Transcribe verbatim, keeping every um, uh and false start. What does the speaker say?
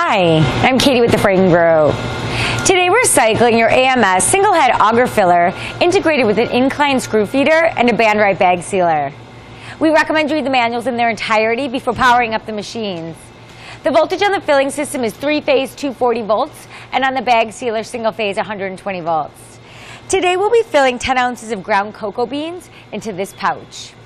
Hi, I'm Katie with the Frain Group. Today we're cycling your A M S single head auger filler integrated with an incline screw feeder and a band right bag sealer. We recommend you read the manuals in their entirety before powering up the machines. The voltage on the filling system is three phase two forty volts and on the bag sealer single phase one hundred twenty volts. Today we'll be filling ten ounces of ground cocoa beans into this pouch.